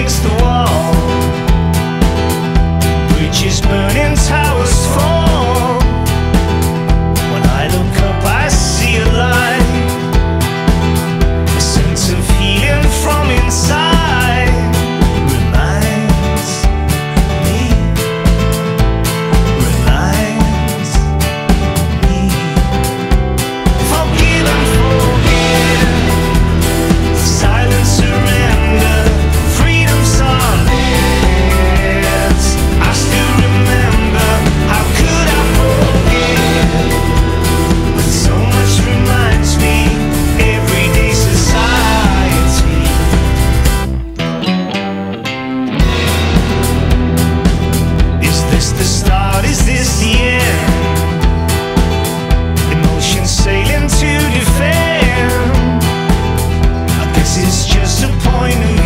against the wall. Bridges burning, towers fall. When I look up I see a light, a sense of healing from inside reminds me, forgive and forget, silent surrender, freedom's our lips. I still remember, how could I forget, when so much reminds me, everyday society. Is this the start, is this the end? Emotions sailing to defend. I guess it's just a point of